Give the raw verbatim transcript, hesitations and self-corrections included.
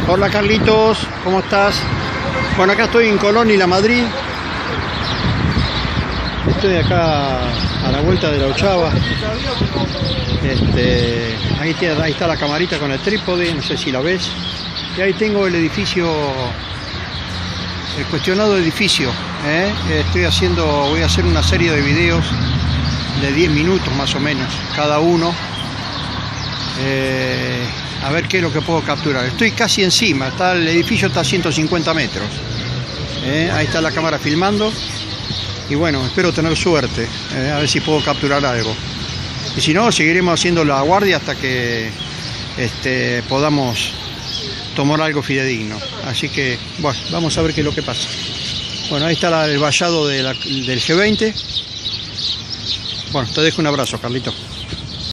Hola Carlitos, ¿cómo estás? Bueno, acá estoy en Colón y La Madrid. Estoy acá a la vuelta de la Ochava. Este, ahí, tiene, ahí está la camarita con el trípode, no sé si la ves. Y ahí tengo el edificio, el cuestionado edificio. ¿eh? Estoy haciendo, voy a hacer una serie de videos de diez minutos más o menos, cada uno. Eh, a ver qué es lo que puedo capturar. Estoy casi encima, está, el edificio está a ciento cincuenta metros. Eh, ahí está la cámara filmando. Y bueno, espero tener suerte, eh, a ver si puedo capturar algo. Y si no, seguiremos haciendo la guardia hasta que este, podamos tomar algo fidedigno. Así que, bueno, vamos a ver qué es lo que pasa. Bueno, ahí está la, el vallado de la, del G veinte. Bueno, te dejo un abrazo, Carlito.